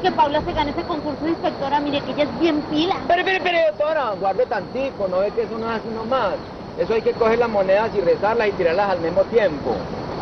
que Paula se gane ese concurso de inspectora, mire que ella es bien pila. Pero, doctora, guarde tantico, no ve que eso no es así nomás. Eso hay que coger las monedas y rezarlas y tirarlas al mismo tiempo.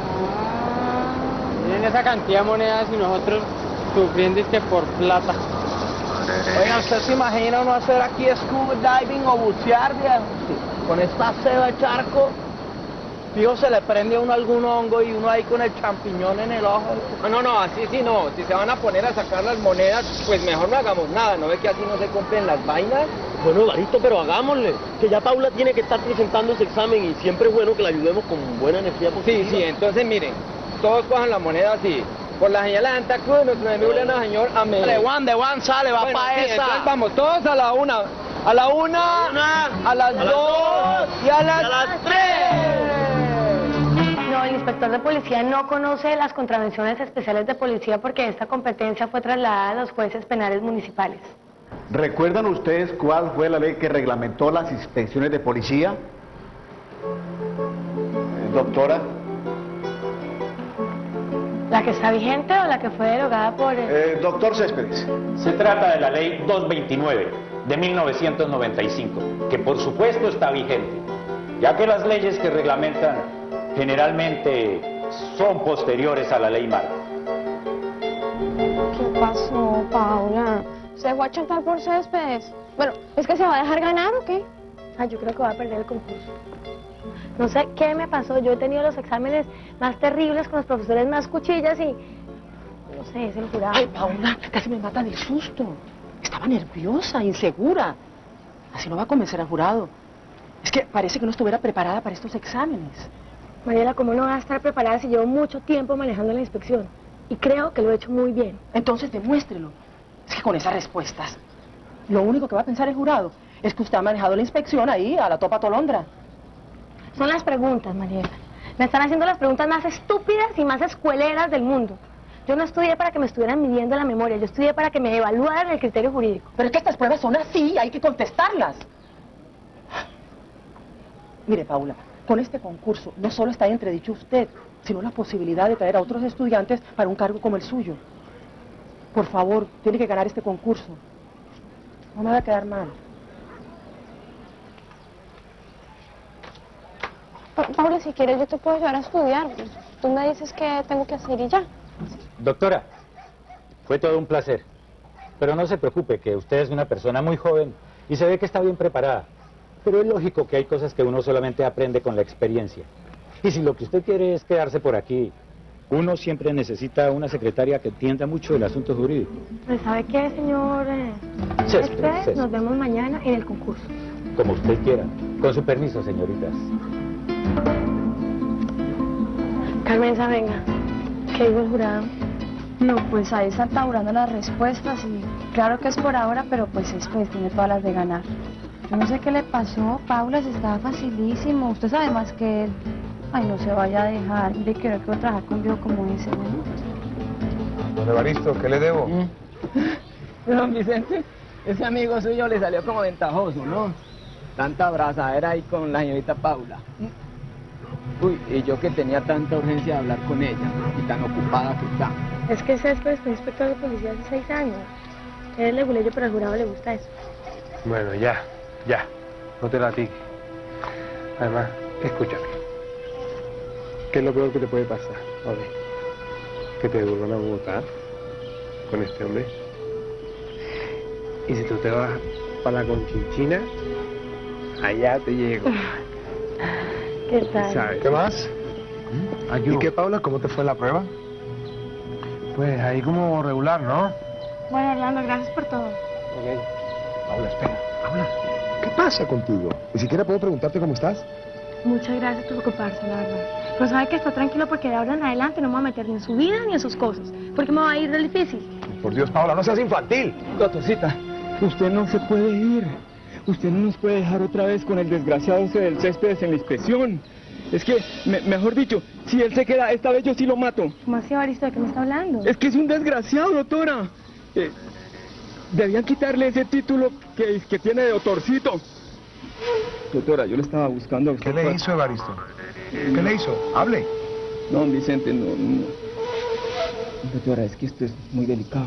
Miren esa cantidad de monedas y nosotros sufriendo es que por plata. Oiga, ¿usted se imagina uno hacer aquí scuba diving o bucear, viejo? Con esta seda de charco, fijo se le prende a uno algún hongo y uno ahí con el champiñón en el ojo. No, así sí no. Si se van a poner a sacar las monedas, pues mejor no hagamos nada. ¿No ve que así no se cumplen las vainas? Bueno, Barito, pero hagámosle, que ya Paula tiene que estar presentando ese examen y siempre es bueno que la ayudemos con buena energía positiva. Sí, entonces miren, todos cojan la moneda así. Por la señal de Santa Cruz, nuestro enemigo le da, Señor, amén. De one sale, va para sí, esa. Entonces vamos, todos a la una. A la una, a las dos y a las tres. No, el inspector de policía no conoce las contravenciones especiales de policía porque esta competencia fue trasladada a los jueces penales municipales. ¿Recuerdan ustedes cuál fue la ley que reglamentó las inspecciones de policía? Doctora. ¿La que está vigente o la que fue derogada por el... Doctor Céspedes. Se trata de la ley 229 de 1995, que por supuesto está vigente, ya que las leyes que reglamentan generalmente son posteriores a la ley Marco. ¿Qué pasó, Paula? ¿Se fue a chantar por Céspedes? Bueno, ¿es que se va a dejar ganar o qué? yo creo que voy a perder el concurso. No sé qué me pasó, yo he tenido los exámenes más terribles con los profesores más cuchillas y... no sé, es el jurado. Ay, Paula, casi me mata del susto. Estaba nerviosa, insegura. Así no va a convencer al jurado. Es que parece que no estuviera preparada para estos exámenes. Mariela, ¿cómo no va a estar preparada si llevo mucho tiempo manejando la inspección? Y creo que lo he hecho muy bien. Entonces demuéstrelo. Es que con esas respuestas, lo único que va a pensar el jurado es que usted ha manejado la inspección ahí, a la topa tolondra. Son las preguntas, Mariela. Me están haciendo las preguntas más estúpidas y más escueleras del mundo. Yo no estudié para que me estuvieran midiendo la memoria, yo estudié para que me evaluaran el criterio jurídico. Pero es que estas pruebas son así, hay que contestarlas. Mire, Paula, con este concurso no solo está entredicho usted, sino la posibilidad de traer a otros estudiantes para un cargo como el suyo. Por favor, tiene que ganar este concurso. No me va a quedar mal. Paula, si quieres yo te puedo ayudar a estudiar. Tú me dices qué tengo que hacer y ya. Doctora, fue todo un placer. Pero no se preocupe, que usted es una persona muy joven y se ve que está bien preparada. Pero es lógico que hay cosas que uno solamente aprende con la experiencia. Y si lo que usted quiere es quedarse por aquí, uno siempre necesita una secretaria que entienda mucho el asunto jurídico. Pues, ¿sabe qué, señor? Céspedes. Nos vemos mañana en el concurso. Como usted quiera. Con su permiso, señoritas. Carmenza, venga. ¿Qué dijo el jurado? No, pues ahí están tabulando las respuestas y claro que es por ahora, pero pues tiene todas las de ganar. Yo no sé qué le pasó, Paula, se estaba facilísimo. Usted sabe más que él. Ay, no se vaya a dejar. De que quiero trabajar con un viejo como ese, ¿no? Don Evaristo, ¿qué le debo? Don Vicente, ese amigo suyo le salió como ventajoso, ¿no? Tanta abrazadera ahí con la señorita Paula. Uy, y yo que tenía tanta urgencia de hablar con ella, y tan ocupada que está. Es que Céspedes fue inspector de policía hace 6 años. Él es leguleyo, pero al jurado le gusta eso. Bueno, ya. No te latigue. Además, escúchame. ¿Qué es lo peor que te puede pasar? A ver, que te devuelvan a Bogotá con este hombre. Y si tú te vas para la Conchinchina, allá te llego. ¿Qué tal? ¿Sabes? ¿Qué más? ¿Y qué, Paula? ¿Cómo te fue la prueba? Pues ahí como regular, ¿no? Bueno, Orlando, gracias por todo. Ok. Paula, espera. Paula, ¿qué pasa contigo? Ni siquiera puedo preguntarte cómo estás. Muchas gracias por ocuparse, la verdad. Pero sabe que está tranquilo porque de ahora en adelante no me voy a meter ni en su vida ni en sus cosas. Porque me va a ir del difícil. Por Dios, Paula, no seas infantil. Doctorcita, usted no se puede ir. Usted no nos puede dejar otra vez con el desgraciado ese del Céspedes en la inspección. Es que, mejor dicho, si él se queda, esta vez yo sí lo mato. ¿Cómo así, Evaristo? ¿De qué me está hablando? Es que es un desgraciado, doctora. Debían quitarle ese título que tiene de doctorcito. Doctora, yo le estaba buscando a usted. ¿Qué le hizo, Evaristo? ¿Qué le hizo? Hable. No, Vicente, no. Doctora, es que esto es muy delicado.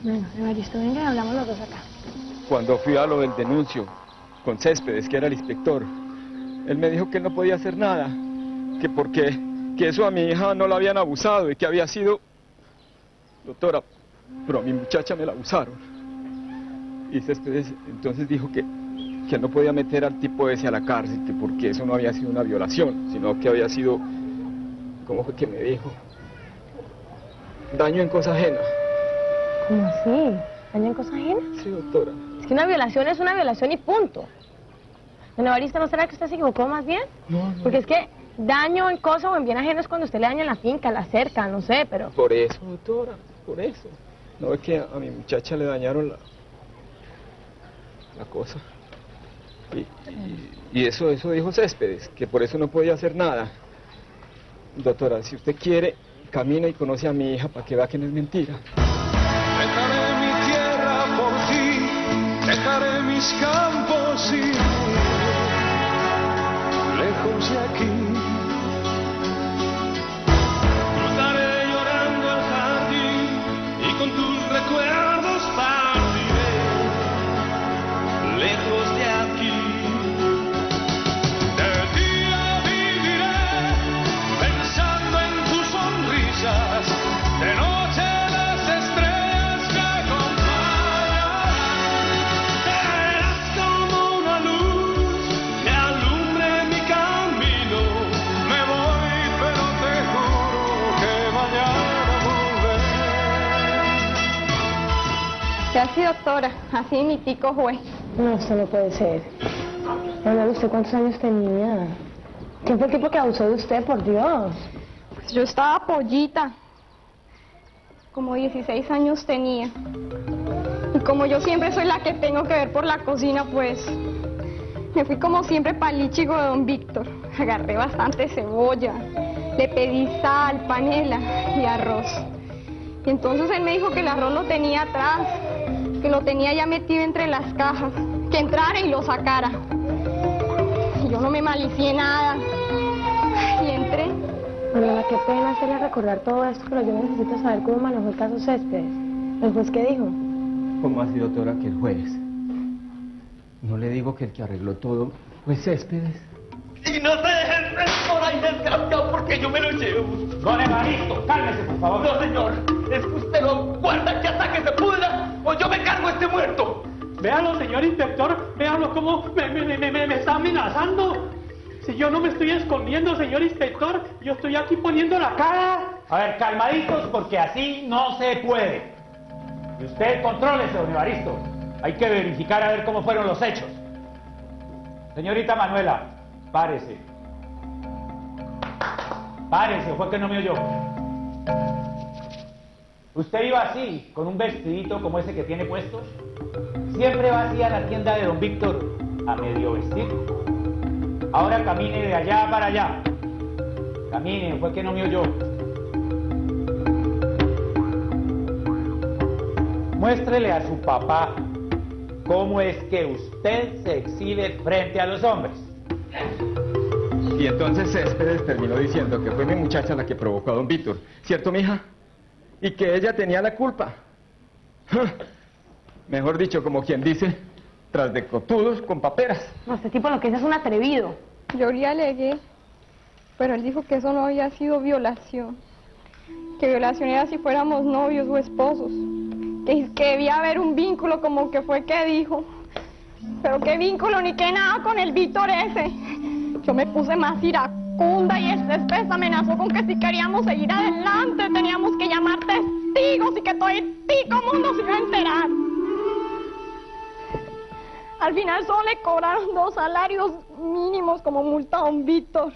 Bueno, Evaristo, venga, hablamos los dos acá. Cuando fui a lo del denuncio con Céspedes, que era el inspector, él me dijo que él no podía hacer nada, que porque que eso a mi hija no la habían abusado y que había sido... Doctora, pero a mi muchacha me la abusaron. Y Céspedes entonces dijo que no podía meter al tipo ese a la cárcel, que porque eso no había sido una violación, sino que había sido, ¿cómo fue que me dijo? Daño en cosa ajena. ¿Cómo así? ¿Daño en cosa ajena? Sí, doctora. Es que una violación es una violación y punto. Don Evaristo, ¿no será que usted se equivocó más bien? No. Porque es que daño en cosa o en bien ajeno es cuando usted le daña la finca, la cerca, no sé, pero... Por eso, doctora, por eso. No es que a mi muchacha le dañaron la cosa. Y eso dijo Céspedes, que por eso no podía hacer nada. Doctora, si usted quiere, camina y conoce a mi hija para que vea que no es mentira. Dejaré mi tierra por ti, dejaré mis campos y lejos de aquí. Cruzaré llorando el jardín y con tus recuerdos partiré lejos de aquí. De día viviré pensando en tus sonrisas, de noche las estrellas que acompañan. Serás como una luz que alumbre mi camino. Me voy, pero te juro que mañana volveré. Ya sí, doctora, así mi tico fue. No, esto no puede ser. Manuel, ¿usted cuántos años tenía? ¿Quién fue el tipo que abusó de usted, por Dios? Pues yo estaba pollita. Como 16 años tenía. Y como yo siempre soy la que tengo que ver por la cocina, pues me fui como siempre para el lichigo de don Víctor. Agarré bastante cebolla, le pedí sal, panela y arroz. Y entonces él me dijo que el arroz lo tenía atrás, que lo tenía ya metido entre las cajas, que entrara y lo sacara. Y yo no me malicié nada. Y entré. Manuela, qué pena hacerle recordar todo esto, pero yo necesito saber cómo manejó el caso Céspedes. ¿El juez qué dijo? ¿Cómo así, doctora, que el juez? ¿No le digo que el que arregló todo fue Céspedes? Y no se dejen por ahí desgraciado porque yo me lo llevo. Don Evaristo, cálmese, por favor. No, señor, es que usted lo guarda que hasta que se pudra o yo me cargo a este muerto. Véalo, señor inspector, véalo cómo me está amenazando. Si yo no me estoy escondiendo, señor inspector, yo estoy aquí poniendo la cara. A ver, calmaditos, porque así no se puede. Y usted contrólese, don Evaristo. Hay que verificar a ver cómo fueron los hechos. Señorita Manuela, párese. Párese, fue que no me oyó. ¿Usted iba así, con un vestidito como ese que tiene puestos? Siempre va así a la tienda de don Víctor, a medio vestir. Ahora camine de allá para allá. Camine, fue que no me oyó. Muéstrele a su papá cómo es que usted se exhibe frente a los hombres. Y entonces Céspedes terminó diciendo que fue mi muchacha la que provocó a don Víctor, ¿cierto, mija? Y que ella tenía la culpa. Mejor dicho, como quien dice, tras de cotudos con paperas. No, este tipo lo que es un atrevido. Yo le alegué, pero él dijo que eso no había sido violación. Que violación era si fuéramos novios o esposos. Que debía haber un vínculo, como que fue que dijo. Pero qué vínculo ni qué nada con el Víctor ese. Yo me puse más iracunda y Céspedes amenazó con que si queríamos seguir adelante teníamos que llamar testigos y que todo el pico mundo se iba a enterar. Al final solo le cobraron 2 salarios mínimos como multa a don Víctor.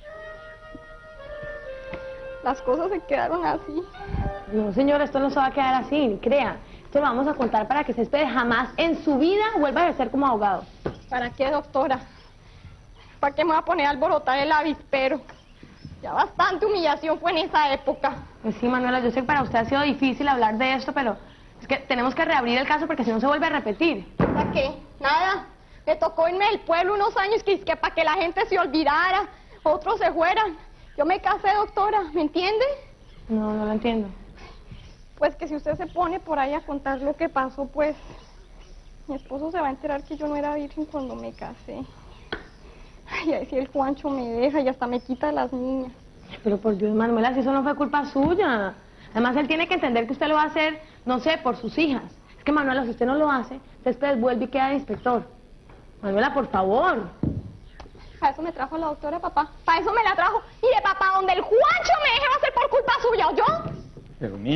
Las cosas se quedaron así. No, señor, esto no se va a quedar así, ni crea. Esto lo vamos a contar para que Céspedes jamás en su vida vuelva a ejercer como abogado. ¿Para qué, doctora? ¿Para qué me voy a poner a alborotar el avispero? Ya bastante humillación fue en esa época. Pues sí, Manuela, yo sé que para usted ha sido difícil hablar de esto, pero es que tenemos que reabrir el caso porque si no se vuelve a repetir. ¿Para qué? Nada. Me tocó irme del pueblo unos años que para que la gente se olvidara, otros se fueran. Yo me casé, doctora, ¿me entiende? No, no lo entiendo. Pues que si usted se pone por ahí a contar lo que pasó, pues mi esposo se va a enterar que yo no era virgen cuando me casé. Ay, ahí si el Juancho me deja y hasta me quita a las niñas. Pero por Dios, Manuela, si eso no fue culpa suya. Además, él tiene que entender que usted lo va a hacer, no sé, por sus hijas. Es que, Manuela, si usted no lo hace, después vuelve y queda de inspector. Manuela, por favor. Para eso me trajo la doctora, papá. Para eso me la trajo. Mire, papá, donde el Juancho me deje va a ser por culpa suya, ¿o yo? Pero mi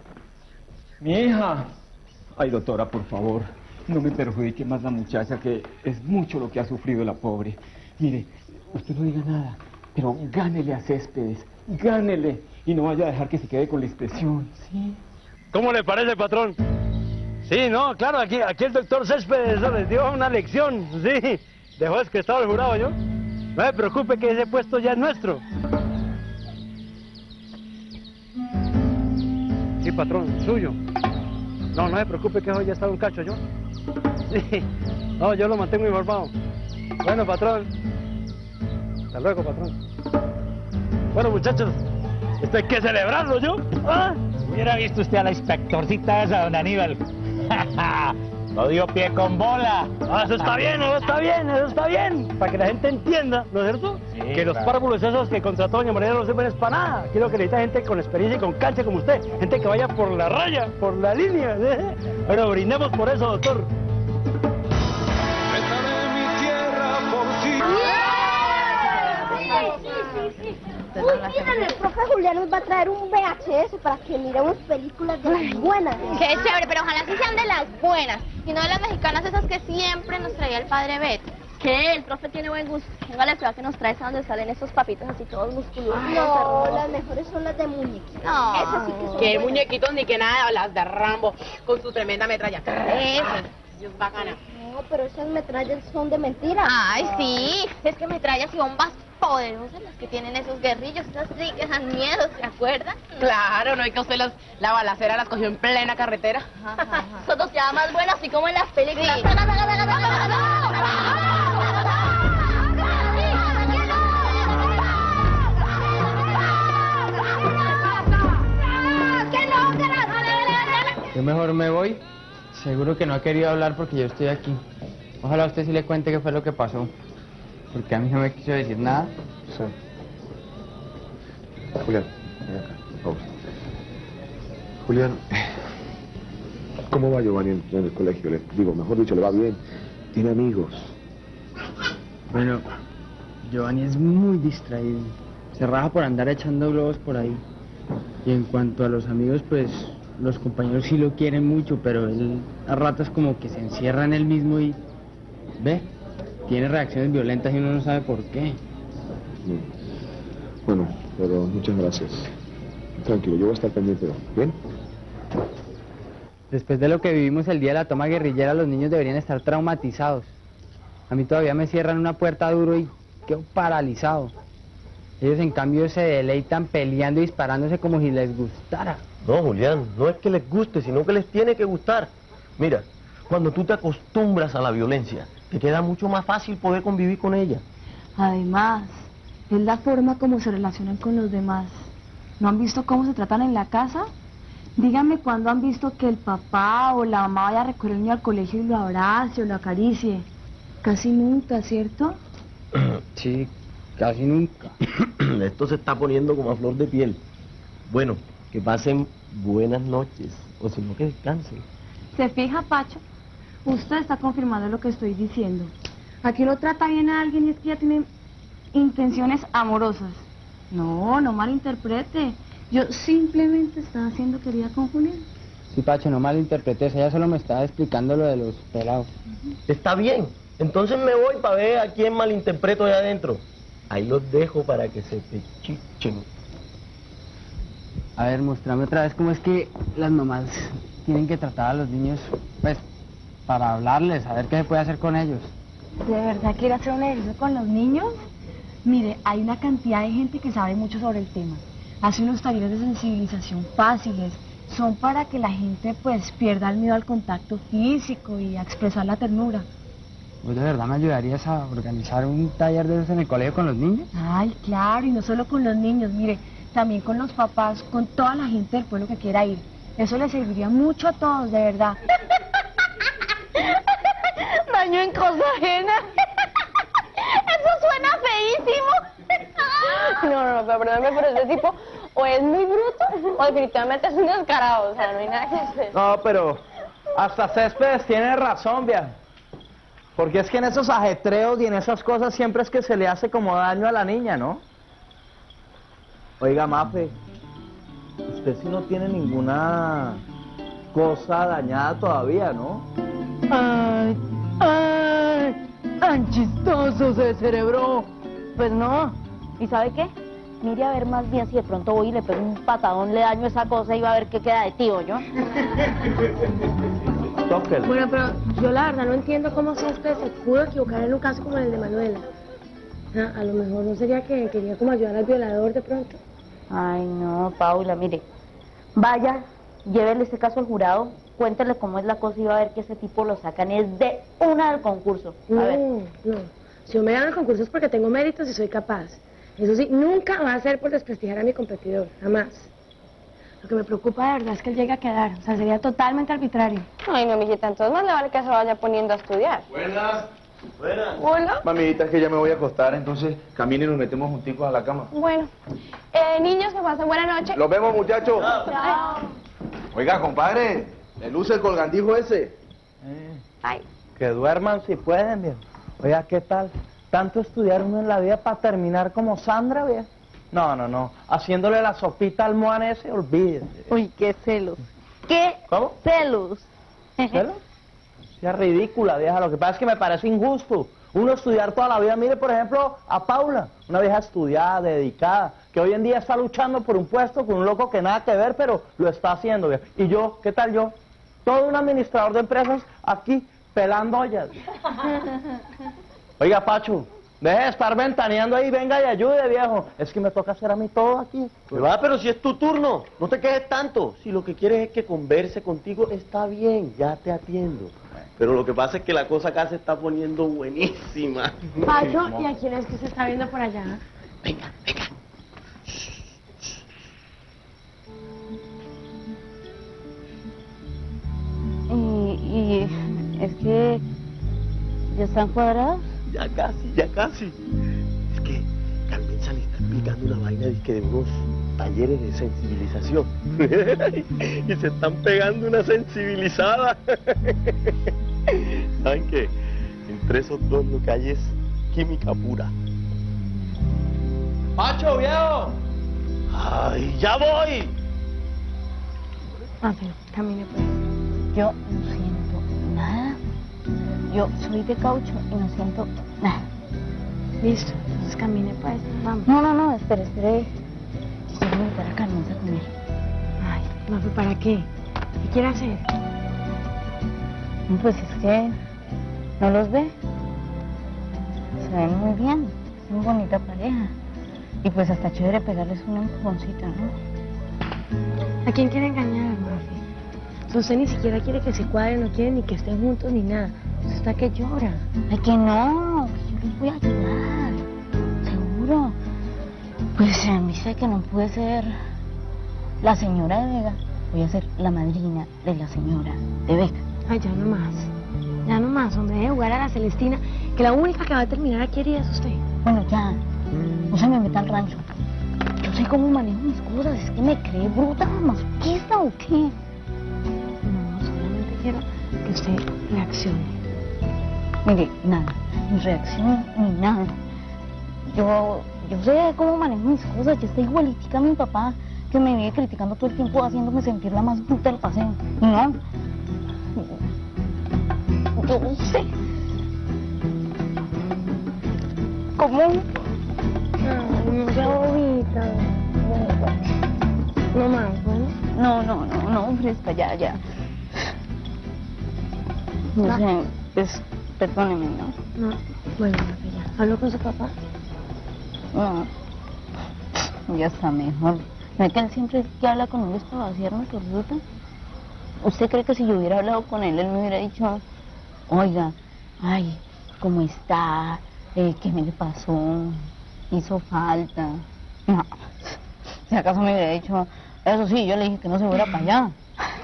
hija. Ay, doctora, por favor, no me perjudique más la muchacha, que es mucho lo que ha sufrido la pobre. Mire, usted no diga nada, pero gánele a Céspedes, gánele, y no vaya a dejar que se quede con la inspección, ¿sí? ¿Cómo le parece, patrón? Sí, no, claro, aquí el doctor Céspedes les dio una lección, sí. Dejó descrestado el jurado, ¿yo? No se preocupe que ese puesto ya es nuestro. Sí, patrón, suyo. No se preocupe que hoy ya está un cacho, ¿yo? Sí. No, yo lo mantengo informado. Bueno, patrón. Hasta luego, patrón. Bueno, muchachos, esto hay que celebrarlo, ¿yo? ¿Ah? Hubiera visto usted a la inspectorcita esa, don Aníbal. Lo dio pie con bola. Ah, eso está bien, eso está bien. Para que la gente entienda, ¿no es cierto? Sí, que los párvulos esos que contrató doña María no sirven es para nada. Quiero que necesita gente con experiencia y con cancha como usted. Gente que vaya por la raya, por la línea. Bueno, brindemos por eso, doctor. Dejaré mi tierra por ti. Uy, miren, el profe Julián nos va a traer un VHS para que miremos películas de las buenas. Qué chévere, pero ojalá sí sean de las buenas y no de las mexicanas esas que siempre nos traía el padre Beto. ¿Qué? El profe tiene buen gusto. Venga, le prueba que nos trae a donde salen esos papitos así todos musculosos. No, las mejores son las de muñequitos. No. Esas sí que son Que buenas. muñequitos ni que nada, las de Rambo con su tremenda metralla. Esas, Dios bacana. No, pero esas metrallas son de mentira. Ay, sí, es que metrallas y bombas poderosas las que tienen esos guerrillos, esas sí que dan miedo, ¿se acuerdan? Claro, no hay que usted la balacera las cogió en plena carretera. Son dos ya más buenas, así como en las películas. Sí. Yo mejor me voy. Seguro que no ha querido hablar porque yo estoy aquí. Ojalá usted sí le cuente qué fue lo que pasó. Porque a mí no me quiso decir nada. Sí. Julián, ven acá, vamos. Julián, ¿cómo va Giovanni en el colegio? Le digo, mejor dicho, le va bien. Tiene amigos. Bueno, Giovanni es muy distraído. Se raja por andar echando globos por ahí. Y en cuanto a los amigos, pues los compañeros sí lo quieren mucho, pero él a ratos como que se encierra en él mismo y... ¿Ve? Tiene reacciones violentas y uno no sabe por qué. Bueno, pero muchas gracias. Tranquilo, yo voy a estar pendiente. ¿Bien? Después de lo que vivimos el día de la toma guerrillera, los niños deberían estar traumatizados. A mí todavía me cierran una puerta duro y quedo paralizado. Ellos en cambio se deleitan peleando y disparándose como si les gustara. No, Julián, no es que les guste, sino que les tiene que gustar. Mira, cuando tú te acostumbras a la violencia, te queda mucho más fácil poder convivir con ella. Además, es la forma como se relacionan con los demás. ¿No han visto cómo se tratan en la casa? Díganme cuándo han visto que el papá o la mamá vaya a recoger al niño al colegio y lo abrace o lo acaricie. Casi nunca, ¿cierto? Sí, casi nunca. Esto se está poniendo como a flor de piel. Bueno, que pasen buenas noches, o si no que descansen. ¿Se fija, Pacho? Usted está confirmando lo que estoy diciendo. Aquí lo trata bien a alguien y es que ya tiene intenciones amorosas. No, no malinterprete. Yo simplemente estaba haciendo querida con Julián. Sí, Pacho, no malinterpretes, ella solo me estaba explicando lo de los pelados. Está bien, entonces me voy para ver a quién malinterpreto allá adentro. Ahí los dejo para que se pechichen. A ver, muéstrame otra vez cómo es que las mamás tienen que tratar a los niños, pues, para hablarles, a ver qué se puede hacer con ellos. ¿De verdad quiere hacer un ejercicio con los niños? Mire, hay una cantidad de gente que sabe mucho sobre el tema. Hace unos talleres de sensibilización fáciles. Son para que la gente, pues, pierda el miedo al contacto físico y a expresar la ternura. ¿Vos de verdad me ayudarías a organizar un taller de esos en el colegio con los niños? Ay, claro, y no solo con los niños, mire, también con los papás, con toda la gente del pueblo que quiera ir. Eso le serviría mucho a todos, de verdad. Daño en cosa ajena. Eso suena feísimo. No, pero perdóname, pero ese tipo o es muy bruto o definitivamente es un descarado. O sea, no hay nada que hacer. No, pero hasta Céspedes tiene razón, viejo. Porque es que en esos ajetreos y en esas cosas siempre es que se le hace como daño a la niña, ¿no? Oiga, Mafe, usted sí no tiene ninguna cosa dañada todavía, ¿no? Ay, tan chistoso se cerebró. Pues no. ¿Y sabe qué? Mire a ver más bien si de pronto voy y le pego un patadón, le daño esa cosa y va a ver qué queda de tío, ¿yo? Tóquelo. Bueno, pero yo la verdad no entiendo cómo Céspedes se pudo equivocar en un caso como el de Manuela. A lo mejor no sería que quería como ayudar al violador de pronto. Ay, no, Paula, mire. Vaya, llévele este caso al jurado, cuéntele cómo es la cosa y va a ver que ese tipo lo sacan es de una del concurso. A ver. No. Si yo me gano el concurso es porque tengo méritos y soy capaz. Eso sí, nunca va a ser por desprestigiar a mi competidor, jamás. Lo que me preocupa de verdad es que él llegue a quedar, o sea, sería totalmente arbitrario. Ay, no, mijita, entonces más le vale que se vaya poniendo a estudiar. Buenas. Hola. Mamita, es que ya me voy a acostar, entonces caminen y nos metemos junticos a la cama. Bueno, niños, que pasen buena noche. Los vemos, muchachos. Chao. Oiga, compadre, ¿le luce el colgandijo ese? Ay. Que duerman si pueden, viejo. Oiga, ¿qué tal? Tanto estudiar uno en la vida para terminar como Sandra, viejo. No. Haciéndole la sopita al moan ese, olvídese. Uy, qué celos. ¿Qué ¿Cómo? celos? ¿Celos? Es ridícula, vieja. Lo que pasa es que me parece injusto. Uno estudiar toda la vida. Mire, por ejemplo, a Paula, una vieja estudiada, dedicada, que hoy en día está luchando por un puesto con un loco que nada que ver, pero lo está haciendo, vieja. Y yo, ¿qué tal yo? Todo un administrador de empresas aquí, pelando ollas. Oiga, Pacho, deje de estar ventaneando ahí, venga y ayude, viejo. Es que me toca hacer a mí todo aquí. Pero si es tu turno, no te quejes tanto. Si lo que quieres es que converse contigo, está bien, ya te atiendo. Pero lo que pasa es que la cosa acá se está poniendo buenísima. Pacho, ¿y a quién es que se está viendo por allá? Venga. Y es que ya están cuadrados. Ya casi. Es que Carmenza le está explicando una vaina de unos talleres de sensibilización. Y se están pegando una sensibilizada. ¿Saben qué? Entre esos dos lo que hay es química pura. ¡Pacho, viejo! ¡Ay, ya voy! A ver, camine pues. Yo no siento nada. Yo soy de caucho y no siento nada. Listo, entonces camine pues, vamos. No, espere. Quiero invitar a Carmenza a comer. Ay, Mafe, ¿para qué? ¿Qué quiere hacer? No, pues es que no los ve. Se ven muy bien, es una bonita pareja. Y pues hasta chévere pegarles una empujoncita, ¿no? ¿A quién quiere engañar, Mafe? O sea, usted ni siquiera quiere que se cuadren, no quiere ni que estén juntos ni nada. Usted está que llora. Ay, que no, que yo les voy a ayudar. Seguro. Pues en vista de que no pude ser la señora de Vega, voy a ser la madrina de la señora de Vega. Ay, ya no más, hombre, deje de jugar a la Celestina, que la única que va a terminar aquí herida es usted. Bueno, ya, no se me meta al rancho. Yo sé cómo manejo mis cosas, es que me cree bruta, masoquista o qué. No, solamente quiero que usted reaccione. Mire, nada, ni reacción ni nada. Yo sé cómo manejo mis cosas, yo estoy igualitica a mi papá, que me vive criticando todo el tiempo, haciéndome sentir la más bruta del paseo. Y no, yo no sé. ¿Cómo? Ay, qué bobita. No más, ¿bueno? No, fresca, ya. No sé, pues, perdóneme, ¿no? No, bueno, ya. ¿Habló con su papá? No, ya está mejor. ¿No es que él siempre que habla con él es para vaciarme por bruta? ¿Usted cree que si yo hubiera hablado con él, él me hubiera dicho, oiga, ay, ¿cómo está? ¿Qué me le pasó? ¿Hizo falta? No, si acaso me hubiera dicho, eso sí, yo le dije que no se fuera para allá.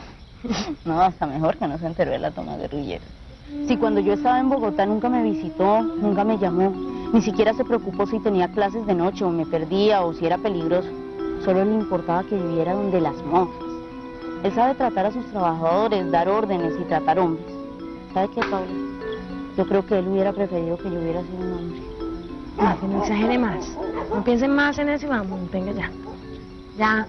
No, hasta mejor que no se enteró de la toma guerrillera. Si cuando yo estaba en Bogotá nunca me visitó, nunca me llamó, ni siquiera se preocupó si tenía clases de noche o me perdía o si era peligroso. Solo le importaba que viviera donde las monjas. Él sabe tratar a sus trabajadores, dar órdenes y tratar hombres. ¿Sabe qué, Paula? Yo creo que él hubiera preferido que yo hubiera sido un hombre. Mafe, no exagere más. No piensen más en eso y vamos, venga ya. Ya.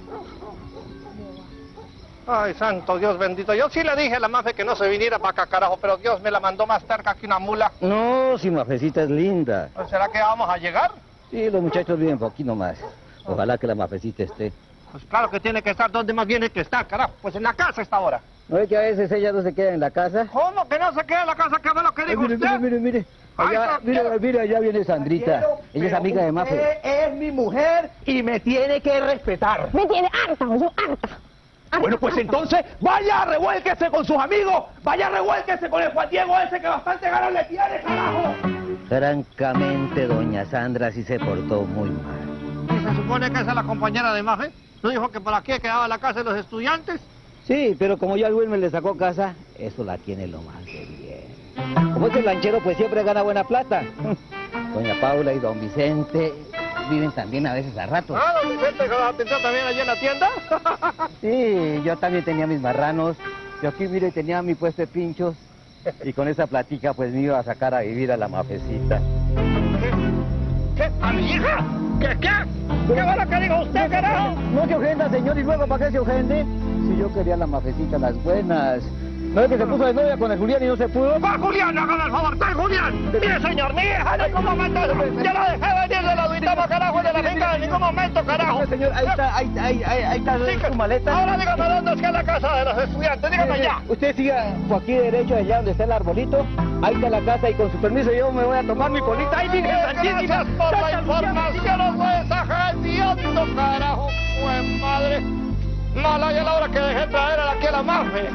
Ay, santo Dios bendito. Yo sí le dije a la Mafe que no se viniera para acá, carajo, pero Dios me la mandó más cerca que una mula. No, si Mafecita es linda. ¿Será que vamos a llegar? Sí, los muchachos viven por aquí nomás. Ojalá que la Mafecita esté. Pues claro que tiene que estar. ¿Dónde más viene que está, carajo? Pues en la casa está ahora. ¿No es que a veces ella no se queda en la casa? ¿Cómo que no se queda en la casa? ¿Qué fue lo que dijo usted? Mire. Allá, mire, allá viene Sandrita. Ella es amiga de Mafe. Usted es mi mujer y me tiene que respetar. Me tiene harta, yo harta. Bueno, pues entonces, vaya, revuélquese con sus amigos. Vaya, revuélquese con el Juan Diego ese que bastante ganas le tiene, carajo. Francamente, doña Sandra sí se portó muy mal. ¿Y se supone que esa es la compañera de Mafe? ¿No dijo que por aquí quedaba la casa de los estudiantes? Sí, pero como ya el Wilmer le sacó casa, eso la tiene lo más de bien. Como es el lanchero, pues siempre gana buena plata. Doña Paula y don Vicente viven también a veces a ratos. Ah, don Vicente, ¿con la atención también allí en la tienda? Sí, yo también tenía mis marranos. Yo aquí, mire, tenía mi puesto de pinchos. Y con esa platica, pues me iba a sacar a vivir a la Mafecita. ¿Qué? ¿A mi hija? ¿Qué? ¿Qué va lo que dijo usted, carajo? No se ofenda, señor, y luego, ¿para qué se ofende? Si yo quería la Mafecita, las buenas. ¿No es que se puso de novia con el Julián y no se pudo? ¡Va, Julián! ¡Hágame el favor! ¡Está Julián! ¡Mire, señor! ¡Mi hija en ningún momento! ¡Yo la dejé venir de la Duitama, carajo! ¡De la finca en ningún momento, carajo! Señor, ahí está su maleta. Ahora dígame dónde es que es la casa de los estudiantes. Dígame ya. Usted siga por aquí derecho, allá donde está el arbolito. Ahí está la casa y con su permiso yo me voy a tomar mi colita. ¡Ay, Virgen Santísima! Gracias por la información, os voy a dejar hediondo, carajo. ¡Buen madre! Mala ya la hora que dejé traer aquí a la Mafe.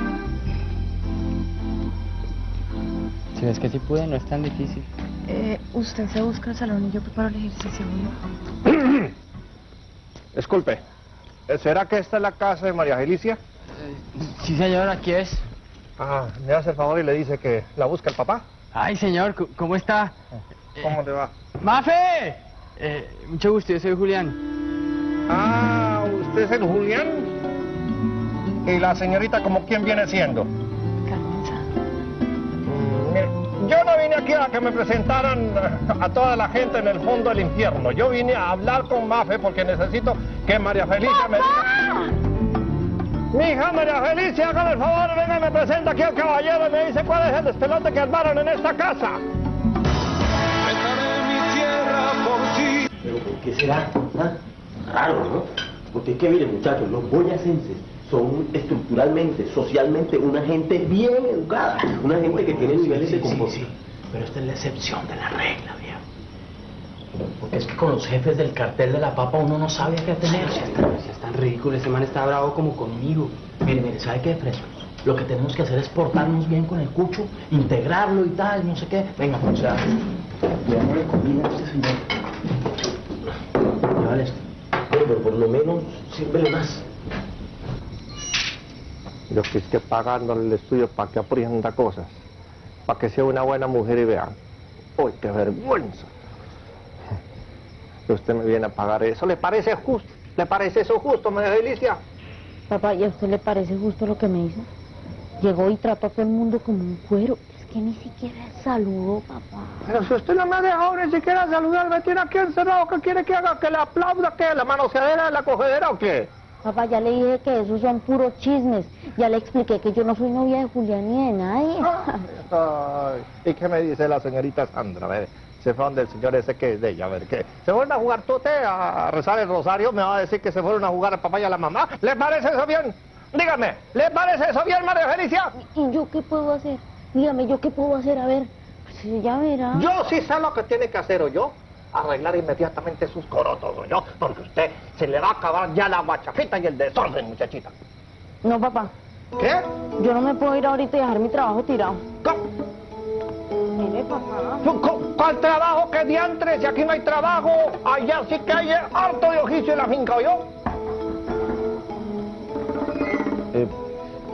Si ves que sí pude, no es tan difícil. Usted se busca el salón y yo preparo el ejercicio, ¿no? Disculpe, ¿será que esta es la casa de María Felicia? Sí, señor, aquí es. Ah, me hace el favor y le dice que la busca el papá. Ay, señor, ¿cómo está? ¿Cómo le va? ¡Mafe! Mucho gusto, yo soy Julián. Ah, ¿usted es el Julián? ¿Y la señorita como quién viene siendo? Yo no vine aquí a que me presentaran a toda la gente en el fondo del infierno. Yo vine a hablar con Mafe porque necesito que María Felicia me diga... Mi hija María Felicia, hágame el favor, venga y me presenta aquí al caballero y me dice cuál es el despelote que armaron en esta casa. Dejaré mi tierra por ti. ¿Pero por qué será? ¿Ah? Raro, ¿no? Porque es que, miren, muchachos, los boyacenses son estructuralmente, socialmente, una gente bien educada, una gente que tiene niveles de comportamiento. Sí, pero esta es la excepción de la regla, viejo. Porque es que con los jefes del cartel de la papa uno no sabe a qué atenerse. Si es tan ridículo, ese man está bravo como conmigo. Mire, ¿sabe qué, frescos? Lo que tenemos que hacer es portarnos bien con el cucho, integrarlo y tal, no sé qué. Venga, pues ya. Llévale comida a este señor. Llévale esto. Pero por lo menos sírvele más. Yo que esté pagándole el estudio para que aprenda cosas, para que sea una buena mujer y vean. ¡Uy, qué vergüenza! Que usted me viene a pagar eso. ¿Le parece justo? ¿Le parece eso justo, María Felicia? Papá, ¿y a usted le parece justo lo que me hizo? Llegó y trató a todo el mundo como un cuero. Es que ni siquiera saludó, papá. Pero si usted no me ha dejado ni siquiera saludar, me tiene aquí encerrado. ¿Qué quiere que haga? ¿Que le aplauda? ¿Qué? ¿La manoseadera de la cogedera o qué? Papá, ya le dije que esos son puros chismes. Ya le expliqué que yo no soy novia de Julián ni de nadie. Ay, ¿y qué me dice la señorita Sandra? A ver, se fue donde el señor ese que es de ella, a ver, ¿qué? ¿Se fueron a jugar tote, a rezar el rosario? ¿Me va a decir que se fueron a jugar al papá y a la mamá? ¿Le parece eso bien? Dígame, ¿le parece eso bien, María Felicia? ¿Y yo qué puedo hacer? Dígame, ¿yo qué puedo hacer? A ver, pues ya verá. Yo sí sé lo que tiene que hacer, ¿oyó? Arreglar inmediatamente sus corotos, ¿oyó? Porque usted se le va a acabar ya la guachafita y el desorden, muchachita. No, papá. ¿Qué? Yo no me puedo ir ahorita y dejar mi trabajo tirado. ¿Cómo? Mire, papá. ¿Cuál trabajo? ¿Qué diantres? Si aquí no hay trabajo, allá sí que hay harto de oficio en la finca, ¿oyó?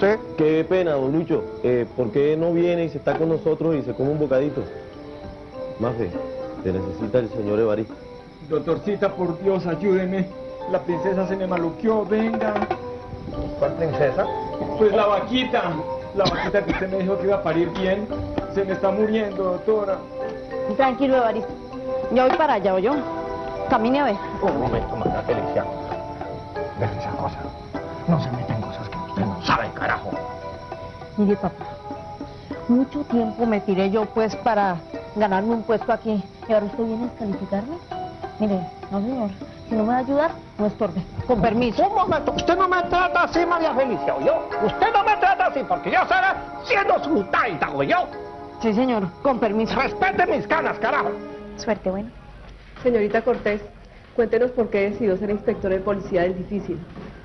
usted? Qué pena, don Lucho. ¿Por qué no viene y se está con nosotros y se come un bocadito? Mafe, te necesita el señor Evaristo. Doctorcita, por Dios, ayúdeme. La princesa se me maluqueó, venga. ¿Cuál princesa? Pues la vaquita que usted me dijo que iba a parir bien. Se me está muriendo, doctora. Tranquilo, Evaristo. Ya voy para allá, ¿oyó? Camine a ver. Un momento, María Felicia. Deje esa cosa. No se meten cosas que usted no sabe, carajo. Mire, papá, mucho tiempo me tiré yo, pues, para ganarme un puesto aquí. ¿Y ahora usted viene a descalificarme? Mire, no, señor. Si no me va a ayudar, no estorbe. Con permiso. Un momento. Usted no me trata así, María Felicia, ¿oyó? Usted no me trata así porque yo estaré siendo su taita, ¿oyó? Sí, señor. Con permiso. Respete mis canas, carajo. Suerte, bueno. Señorita Cortés, cuéntenos por qué decidió ser inspectora de policía del difícil.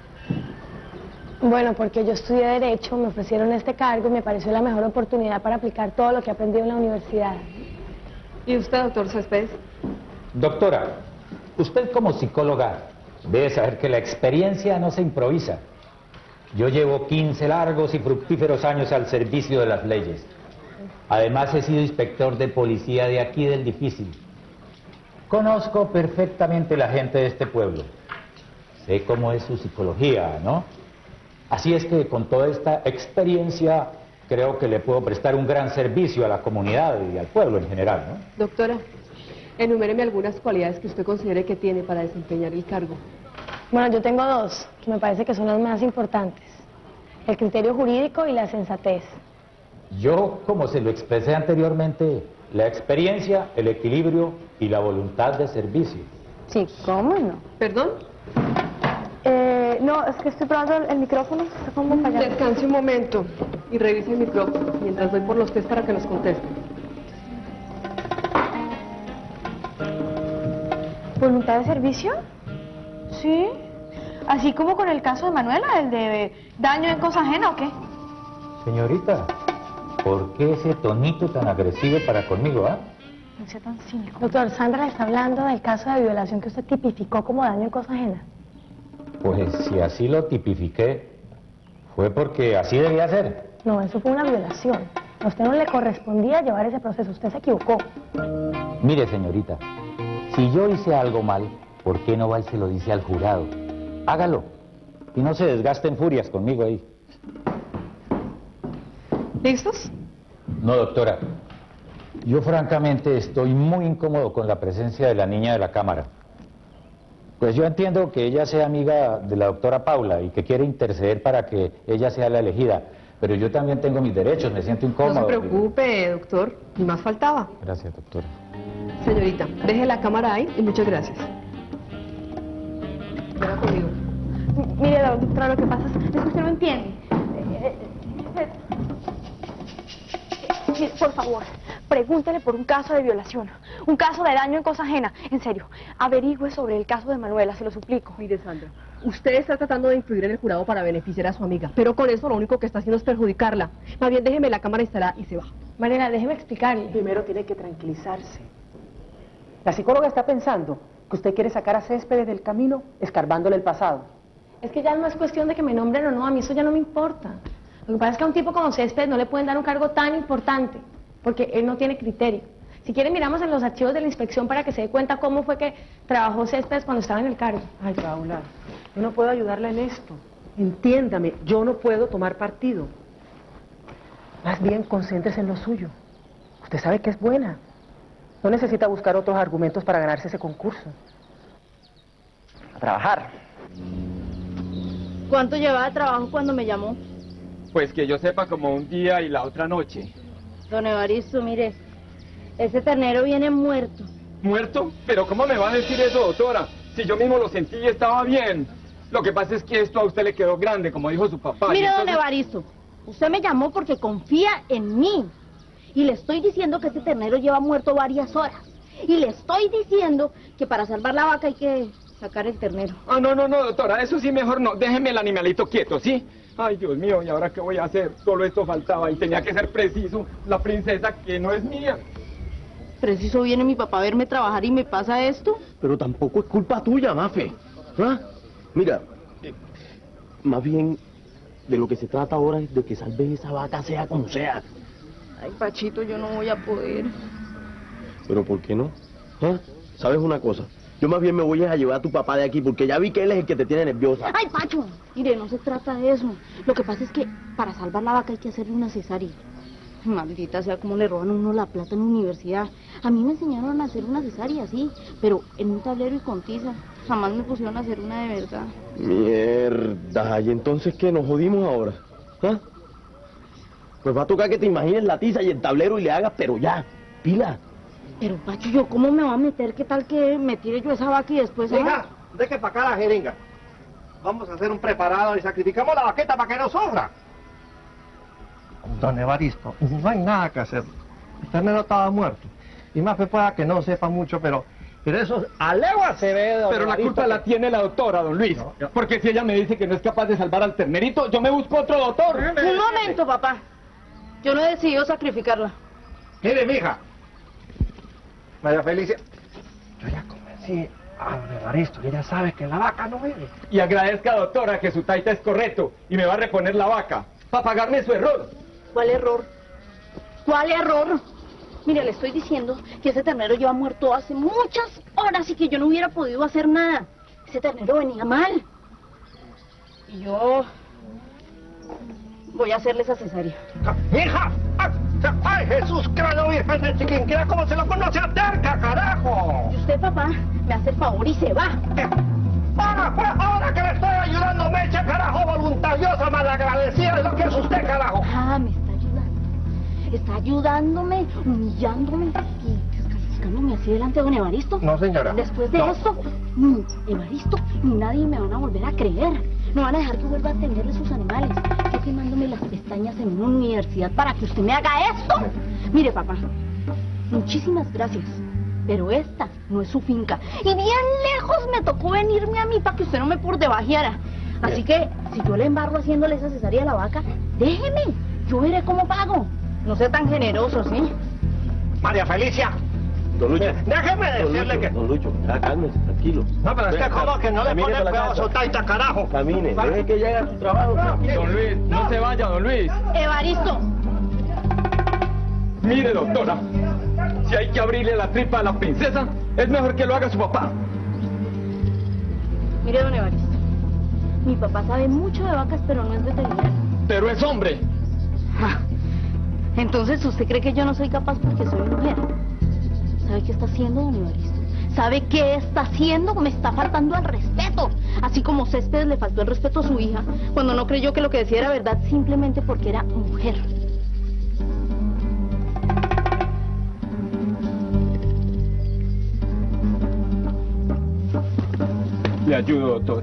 Bueno, porque yo estudié Derecho, me ofrecieron este cargo y me pareció la mejor oportunidad para aplicar todo lo que he aprendido en la universidad. ¿Y usted, doctor Céspedes? Doctora, usted como psicóloga debe saber que la experiencia no se improvisa. Yo llevo 15 largos y fructíferos años al servicio de las leyes. Además he sido inspector de policía de aquí del difícil. Conozco perfectamente la gente de este pueblo. Sé cómo es su psicología, ¿no? Así es que con toda esta experiencia creo que le puedo prestar un gran servicio a la comunidad y al pueblo en general, ¿no? Doctora, enuméreme algunas cualidades que usted considere que tiene para desempeñar el cargo. Bueno, yo tengo dos, que me parece que son las más importantes. El criterio jurídico y la sensatez. Yo, como se lo expresé anteriormente, la experiencia, el equilibrio y la voluntad de servicio. Sí, ¿cómo no? ¿Perdón? No, es que estoy probando el micrófono. Está como fallando. Descanse un momento y revise el micrófono mientras voy por los test para que nos contesten. ¿Voluntad de servicio? Sí. Así como con el caso de Manuela, el de daño en cosa ajena, ¿o qué? Señorita, ¿por qué ese tonito tan agresivo para conmigo, ah? No sea tan cínico. Doctor, Sandra le está hablando del caso de violación que usted tipificó como daño en cosa ajena. Pues si así lo tipifiqué, fue porque así debía ser. No, eso fue una violación. A usted no le correspondía llevar ese proceso, usted se equivocó. Mire, señorita, si yo hice algo mal, ¿por qué no va y se lo dice al jurado? Hágalo, y no se desgaste en furias conmigo ahí. ¿Listos? No, doctora. Yo francamente estoy muy incómodo con la presencia de la niña de la cámara. Pues yo entiendo que ella sea amiga de la doctora Paula y que quiere interceder para que ella sea la elegida, pero yo también tengo mis derechos, me siento incómodo. No se preocupe, doctor, ni más faltaba. Gracias, doctora. Señorita, deje la cámara ahí y muchas gracias. Venga conmigo. Mire, doctora, lo que pasa es que usted no entiende. Por favor, pregúntele por un caso de violación, un caso de daño en cosa ajena. En serio, averigüe sobre el caso de Manuela, se lo suplico. Mire, Sandra, usted está tratando de influir en el jurado para beneficiar a su amiga, pero con eso lo único que está haciendo es perjudicarla. Más bien, déjeme la cámara instalada y se va. Mariela, déjeme explicarle. Primero tiene que tranquilizarse. La psicóloga está pensando que usted quiere sacar a Céspedes del camino, escarbándole el pasado. Es que ya no es cuestión de que me nombren o no, a mí eso ya no me importa. Lo que pasa es que a un tipo como Céspedes no le pueden dar un cargo tan importante, porque él no tiene criterio. Si quieren, miramos en los archivos de la inspección para que se dé cuenta cómo fue que trabajó Céspedes cuando estaba en el cargo. Ay, Paula, yo no puedo ayudarla en esto. Entiéndame, yo no puedo tomar partido. Más bien, concéntrese en lo suyo. Usted sabe que es buena. No necesita buscar otros argumentos para ganarse ese concurso. A trabajar. ¿Cuánto llevaba de trabajo cuando me llamó? Pues que yo sepa, como un día y la otra noche. Don Evaristo, mire, ese ternero viene muerto. ¿Muerto? ¿Pero cómo me va a decir eso, doctora? Si yo mismo lo sentí y estaba bien. Lo que pasa es que esto a usted le quedó grande, como dijo su papá. Mire, don Evaristo, usted me llamó porque confía en mí. Y le estoy diciendo que este ternero lleva muerto varias horas. Y le estoy diciendo que para salvar la vaca hay que sacar el ternero. Ah, no, doctora, eso sí mejor no. Déjeme el animalito quieto, ¿sí? Ay, Dios mío, ¿y ahora qué voy a hacer? Solo esto faltaba y tenía que ser preciso. La princesa que no es mía. Preciso viene mi papá a verme trabajar y me pasa esto. Pero tampoco es culpa tuya, Mafe. ¿Ah? Mira, más bien de lo que se trata ahora es de que salves esa vaca sea como sea. Ay, Pachito, yo no voy a poder. ¿Pero por qué no? ¿Ah? ¿Sabes una cosa? Yo más bien me voy a llevar a tu papá de aquí porque ya vi que él es el que te tiene nerviosa. Ay, Pacho, mire, no se trata de eso. Lo que pasa es que para salvar la vaca hay que hacerle una cesárea. Maldita sea, cómo le roban a uno la plata en la universidad. A mí me enseñaron a hacer una cesárea, sí, pero en un tablero y con tiza. Jamás me pusieron a hacer una de verdad. Mierda, ¿y entonces qué? ¿Nos jodimos ahora? ¿Ah? Pues va a tocar que te imagines la tiza y el tablero y le hagas, pero ya, pila. Pero, Pacho, ¿yo cómo me va a meter? ¿Qué tal que me tire yo esa vaca y después... Hija, deje para acá la jeringa. Vamos a hacer un preparado y sacrificamos la vaqueta para que no sufra. Don Evaristo, no hay nada que hacer. El ternero estaba muerto. Y más pueda que no sepa mucho, pero eso a legua se ve, don Pero la Evaristo, culpa la tiene la doctora, don Luis. Porque si ella me dice que no es capaz de salvar al ternerito, yo me busco otro doctor. Un momento, papá. Yo no he decidido sacrificarla. Mire, mija. María Felicia, yo ya convencí a don Evaristo, que ella sabe que la vaca no vive. Y agradezca, doctora, que su taita es correcto y me va a reponer la vaca para pagarme su error. ¿Cuál error? ¿Cuál error? Mire, le estoy diciendo que ese ternero lleva muerto hace muchas horas y que yo no hubiera podido hacer nada. Ese ternero venía mal. Y yo voy a hacerle esa cesárea. ¡Hija! ¡Ay, Jesús, cráneo virgen de Chiquinquirá! ¿Cómo se lo conoce a terca, carajo? Y usted, papá, me hace el favor y se va. Ahora, pues, ahora que le estoy ayudando, me echa, carajo, voluntariosa, malagradecida, es lo que es usted, carajo. Ah, me está ayudando. Está ayudándome, humillándome y descalificándome así delante de don Evaristo. No, señora. Después de esto, ni Evaristo ni nadie me van a volver a creer. No van a dejar que vuelva a atenderle sus animales. Yo quemándome las pestañas en una universidad para que usted me haga esto. Mire, papá, muchísimas gracias. Pero esta no es su finca. Y bien lejos me tocó venirme a mí para que usted no me por debajeara. Así que, si yo le embargo haciéndole esa cesárea a la vaca, déjeme. Yo veré cómo pago. No sea tan generoso, ¿sí? María Felicia. Don Lucho. Déjeme decirle que... Don Lucho, ya cálmese, tranquilo. No, pero es que como que no le pone cuidado a su taita, carajo. Camine, deje que llegue a su trabajo. Don Luis, no se vaya, don Luis. Evaristo. Mire, doctora, si hay que abrirle la tripa a la princesa, es mejor que lo haga su papá. Mire, don Evaristo, mi papá sabe mucho de vacas, pero no es veterinario. Pero es hombre. Ah, entonces, ¿usted cree que yo no soy capaz porque soy mujer? ¿Sabe qué está haciendo, don Evaristo? ¿Sabe qué está haciendo? Me está faltando al respeto. Así como Céspedes le faltó el respeto a su hija, cuando no creyó que lo que decía era verdad simplemente porque era mujer. Le ayudo, doctora.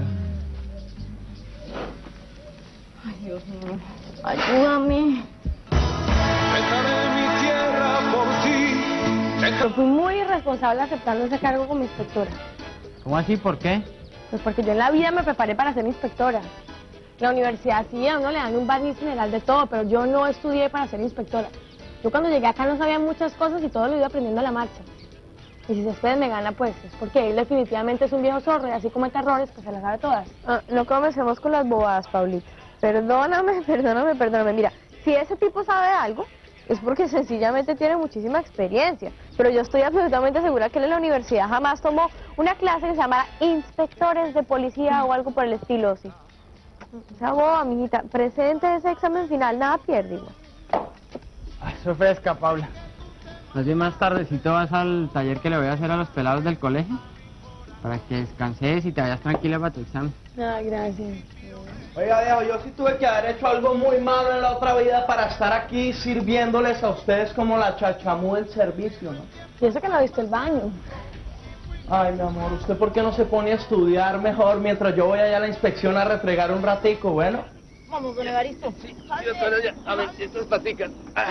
Ay, Dios mío. Ayúdame. Dejaré mi tierra por ti. Yo fui muy irresponsable aceptando ese cargo como inspectora. ¿Cómo así? ¿Por qué? Pues porque yo en la vida me preparé para ser inspectora. La universidad sí, a uno le dan un barniz general de todo, pero yo no estudié para ser inspectora. Yo cuando llegué acá no sabía muchas cosas y todo lo iba aprendiendo a la marcha. Y si Céspedes me gana, pues es porque él definitivamente es un viejo zorro y así comete errores, pues se las sabe todas. No comencemos con las bobadas, Paulita. Perdóname. Mira, si ese tipo sabe algo, es porque sencillamente tiene muchísima experiencia. Pero yo estoy absolutamente segura que él en la universidad jamás tomó una clase que se llamara inspectores de policía o algo por el estilo, ¿sí? Esa boba, amiguita, presente ese examen final, nada pierde. Eso fresca, Paula. Más bien más tardecito vas al taller que le voy a hacer a los pelados del colegio, para que descanses y te vayas tranquila para tu examen. Ah, gracias. Oiga, viejo, yo sí tuve que haber hecho algo muy malo en la otra vida para estar aquí sirviéndoles a ustedes como la chachamú del servicio, ¿no? Y eso que no viste el baño. Ay, mi amor, ¿usted por qué no se pone a estudiar mejor mientras yo voy allá a la inspección a refregar un ratico, bueno? Vamos, don Evaristo. Sí, doctora, ya. A ver, estas paticas.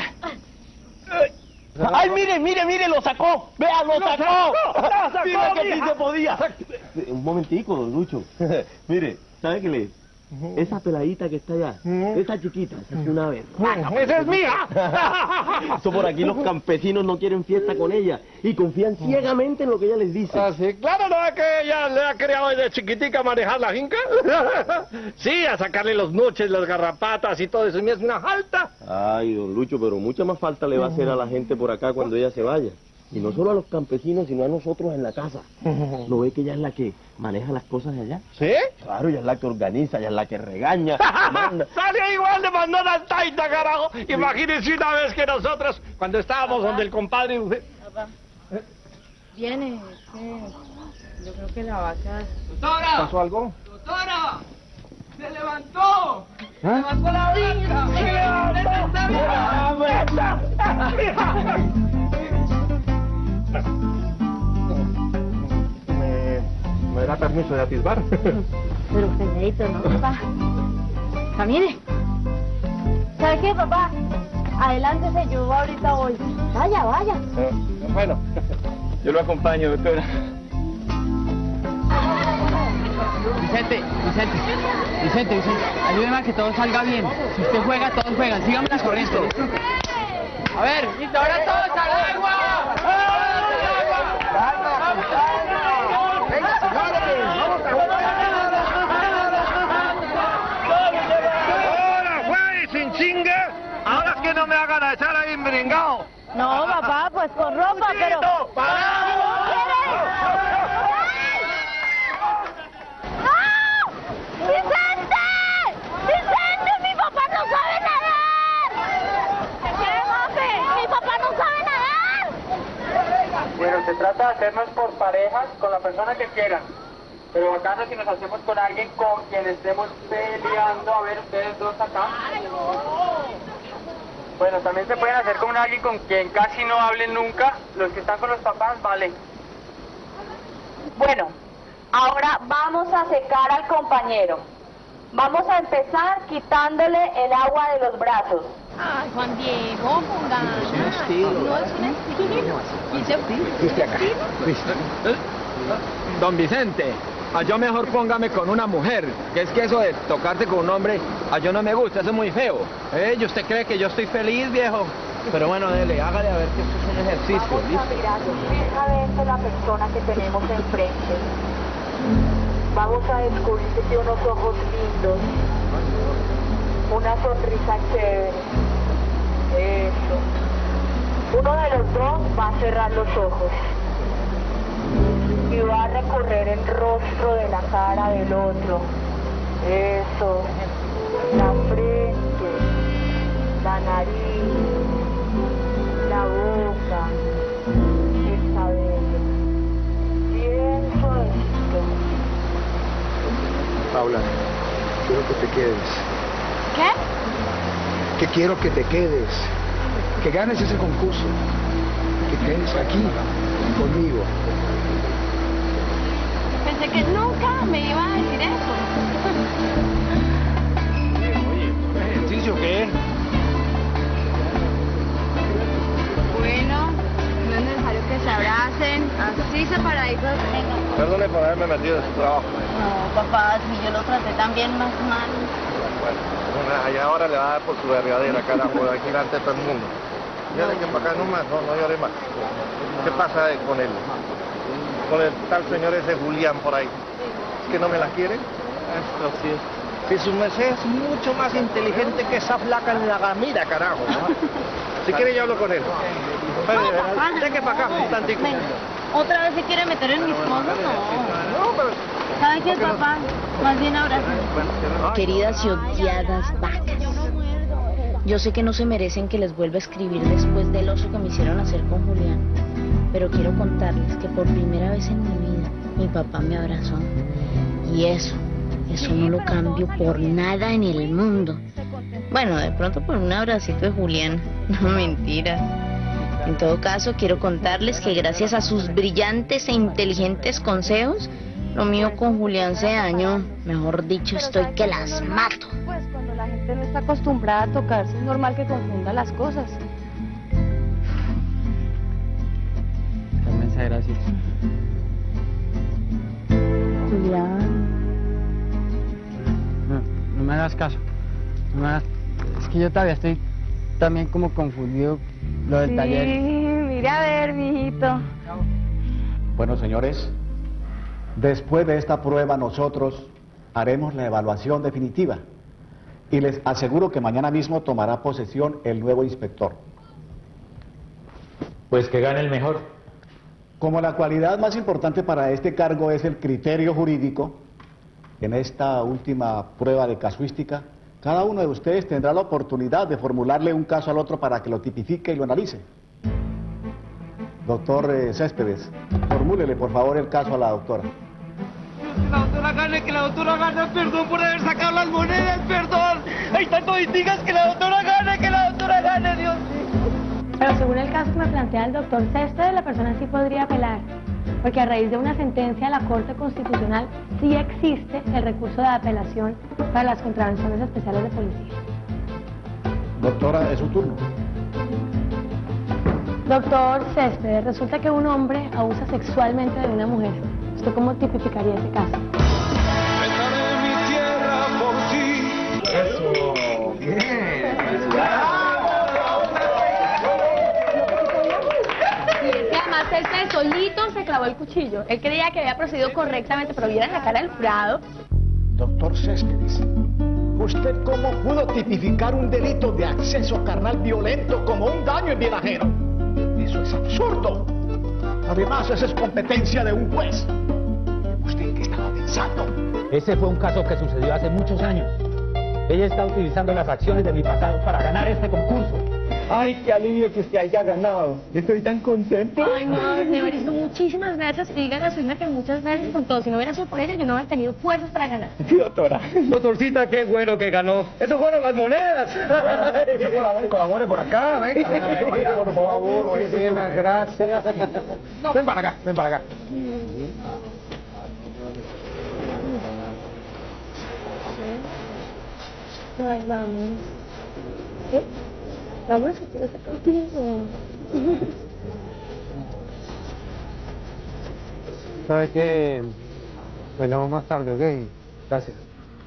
¡Ay, mire, lo sacó! ¡Vea, lo sacó! Mira que sí se podía. Un momentico, don Lucho. Mire, ¿sabe qué le? Esa peladita que está allá, esa chiquita, esa es una vez. ¡Esa es mía! Eso por aquí los campesinos no quieren fiesta con ella y confían ciegamente en lo que ella les dice. Ah, sí, claro, ¿no es que ella le ha criado desde chiquitica a manejar la finca? Sí, a sacarle los nuches, las garrapatas y todo eso, y me es una falta. Ay, don Lucho, pero mucha más falta le va a hacer a la gente por acá cuando ella se vaya. Y no solo a los campesinos, sino a nosotros en la casa. ¿No ve que ella es la que maneja las cosas de allá? ¿Sí? Claro, ella es la que organiza, ella es la que regaña. Manda. Sale igual de mandona al taita, carajo. Imagínense una vez que nosotros, cuando estábamos donde el compadre... Papá, viene, yo creo que la vaca... ¡Doctora! ¿Pasó algo? ¡Doctora! ¡Se levantó! ¡Se ¿Ah? levantó la ¿Me da permiso de atisbar? Pero calladito, ¿no, papá? Camine. ¿Sabe qué, papá? Adelántese, yo ahorita voy. Vaya, vaya. Bueno, Yo lo acompaño, doctora. Vicente, ayúdeme a que todo salga bien. Si usted juega, todos juegan. Sígame las corrientes. A ver, listo, ahora todos al agua. ¡Ahora, güey, sin chingue! Ahora es que no me hagan a echar ahí meringao. No, papá, pues con ropa, pero... ¡Vicente! ¡Vicente! ¡Mi papá no sabe nadar! ¿Qué, Mafe? ¡Mi papá no sabe nadar! Bueno, se trata de hacernos por parejas con la persona que quieran. Pero bacano si nos hacemos con alguien con quien estemos peleando. A ver, ustedes dos acá. Bueno, también se pueden hacer con alguien con quien casi no hablen nunca. Los que están con los papás, vale. Bueno, ahora vamos a secar al compañero. Vamos a empezar quitándole el agua de los brazos. Ay, Juan Diego, ponga. No es un estilo. Don Vicente, yo mejor póngame con una mujer, que es que eso de tocarse con un hombre, yo no me gusta, eso es muy feo. ¿Y usted cree que yo estoy feliz, viejo? Pero bueno, dele, hágale a ver que esto es un ejercicio, Vamos a mirar fijamente la persona que tenemos enfrente. Vamos a descubrir que tiene unos ojos lindos, una sonrisa chévere. Eso. Uno de los dos va a cerrar los ojos y va a recorrer el rostro de la cara del otro. Eso. La frente, la nariz, la boca, el cabello. Bien suavecito. Paula, quiero que te quedes. ¿Qué? Que quiero que te quedes. Que ganes ese concurso. Que quedes aquí, conmigo. Pensé que nunca me iba a decir eso. ¿Ejercicio qué? Bueno, no es necesario que se abracen, así separaditos. Venga. Perdone por haberme metido en su trabajo. No, papá, si yo lo traté también más mal. Bueno, y ahora le va a dar por su vergadera, carajo, aquí delante de todo el mundo. Llore que para acá no más, no llore más. ¿Qué pasa con él? Con el tal señor ese Julián por ahí. ¿Es que no me la quiere? Esto sí es. Si su merced es mucho más inteligente que esa flaca en la gamira, carajo, ¿no? Si quiere yo hablo con él. Deje para acá, un tantico. ¿Otra vez se quiere meter en mis cosas? No. ¿Sabe qué, papá? Más bien abrázame. Queridas y odiadas vacas, yo sé que no se merecen que les vuelva a escribir después del oso que me hicieron hacer con Julián, pero quiero contarles que por primera vez en mi vida mi papá me abrazó. Y eso no lo cambio por nada en el mundo. Bueno, de pronto por un abracito de Julián. No, mentira. En todo caso, quiero contarles que gracias a sus brillantes e inteligentes consejos, lo mío con Julián se dañó. Mejor dicho, estoy que las mato. Pues cuando la gente no está acostumbrada a tocarse, es normal que confunda las cosas. Inmensa gracias. Julián. no me hagas caso. Es que yo todavía estoy también como confundido lo del taller. Mire a ver, mijito. Bueno, señores, después de esta prueba nosotros haremos la evaluación definitiva y les aseguro que mañana mismo tomará posesión el nuevo inspector. Pues que gane el mejor. Como la cualidad más importante para este cargo es el criterio jurídico, en esta última prueba de casuística, cada uno de ustedes tendrá la oportunidad de formularle un caso al otro para que lo tipifique y lo analice. Doctor Céspedes, formúlele por favor el caso a la doctora. Que la doctora gane, perdón por haber sacado las monedas, perdón. Hay tanto digas que la doctora gane, Dios mío. Pero según el caso que me plantea el doctor Céspedes, la persona sí podría apelar, porque a raíz de una sentencia de la Corte Constitucional sí existe el recurso de apelación para las contravenciones especiales de policía. Doctora, es su turno. Doctor Céspedes, resulta que un hombre abusa sexualmente de una mujer. ¿Usted cómo tipificaría ese caso? Dejaré mi tierra por ti. Eso, bien. Y además él solito se clavó el cuchillo. Él creía que había procedido correctamente, pero vieran la cara del jurado. Doctor Céspedes, ¿usted cómo pudo tipificar un delito de acceso carnal violento como un daño en bien ajeno? Eso es absurdo. Además, esa es competencia de un juez. ¿Usted qué estaba pensando? Ese fue un caso que sucedió hace muchos años. Ella está utilizando las acciones de mi pasado para ganar este concurso. Ay, qué alivio que usted haya ganado. Estoy tan contento. Ay, no, señorito, muchísimas gracias. Y dígale a su hija que muchas gracias con todo. Si no hubiera sido por ella, yo no hubiera tenido fuerzas para ganar. Sí, doctora. Doctorcita, qué bueno que ganó. Eso fueron las monedas. Colabore por acá, venga. Por favor, muchísimas gracias. Ven para acá, ven para acá. Ay, vamos. ¿Qué? Vamos, si quiero estar contigo. ¿Sabes qué? Nos vemos más tarde, ¿ok? Gracias.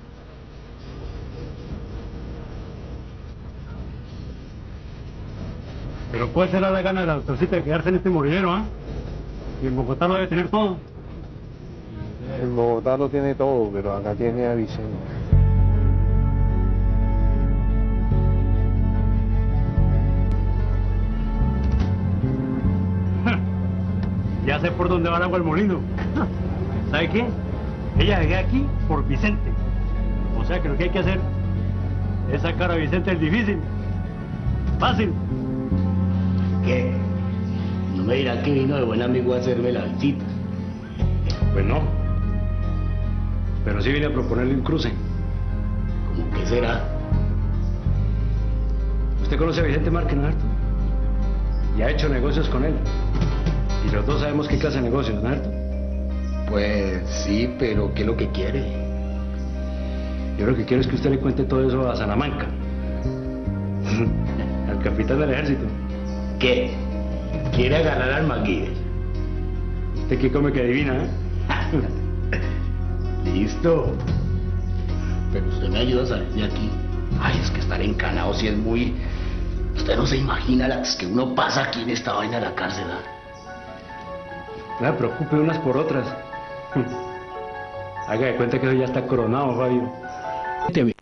Pero ¿cuál será la gana de la doctorcita de quedarse en este moridero, ah? Y en Bogotá lo debe tener todo. En Bogotá lo tiene todo, pero acá tiene a Vicente. Ya sé por dónde va el agua al molino. ¿Sabe qué? Ella llegué aquí por Vicente. O sea que lo que hay que hacer es sacar a Vicente el difícil. Fácil. ¿Qué? No me dirá que vino de buen amigo a hacerme la visita. Pues no. Pero sí vine a proponerle un cruce. ¿Cómo que será? Usted conoce a Vicente Márquez, ¿no es cierto? Y ha hecho negocios con él. Y los dos sabemos qué clase de negocios, ¿no es cierto? Pues sí, pero ¿qué es lo que quiere? Yo lo que quiero es que usted le cuente todo eso a Salamanca. Al capitán del ejército. ¿Qué? ¿Quiere agarrar al Maguire? Usted que come que adivina, ¿eh? Listo. Pero usted me ayuda a salir de aquí. Ay, es que estar encanado sí es muy... Usted no se imagina las que uno pasa aquí en esta vaina de la cárcel, ¿eh? No se preocupe unas por otras. Haga de cuenta que eso ya está coronado, Fabio.